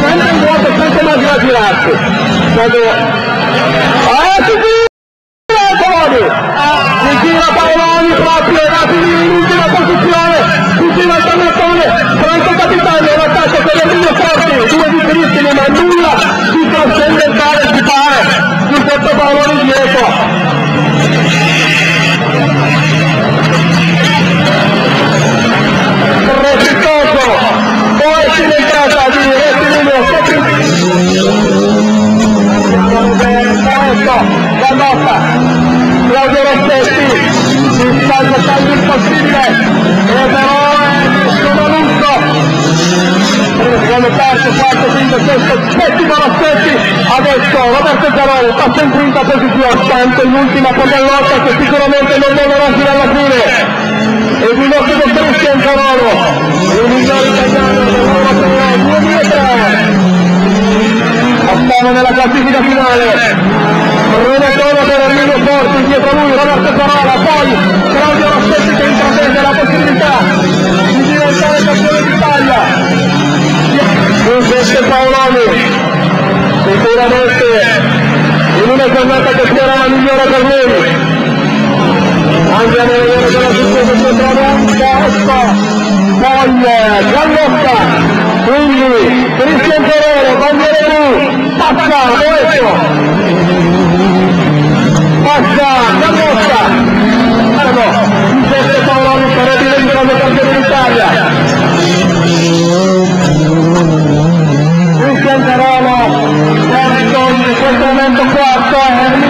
entra in vuoto senza mai girarsi. Si gira Paoloni proprio, in ultima posizione, vicino al tornatone, Franco Capitano, l'attacco per le prime forti, due differissimi, ma nulla di trascendentale si fare, sul porto Paoloni dietro. Resitoso, poi si entrata di Rettilino, la lotta, Claudio Rossetti, si sta giocando impossibile, e però sono lungo, secondo terzo, quarto, quinto, sesto, settimo Rossetti, adesso Roberto Zaroli passa in quinta posizione, tanto in ultima per la lotta che sicuramente non volerà fino alla fine, e di nostro Cristian Zarolo, il migliore italiano dell'Europeo 2003, ottavo nella classifica finale. Renatore per Armino Forti, dietro lui Roberto Zarola, poi Claudio Rossetti che intravede la possibilità di diventare campione d'Italia. Con queste Paoloni, sicuramente in una giornata che sarà la migliore per lui. Andiamo a vedere della successione Tramonta, poi Gallotta, quindi Cristian Guerrero, bandiere blu, passa, Moeto. Passa, Gallotta, in queste Paoloni sarà diventando campione d'Italia. Cristian Guerrero, in questo momento quarto,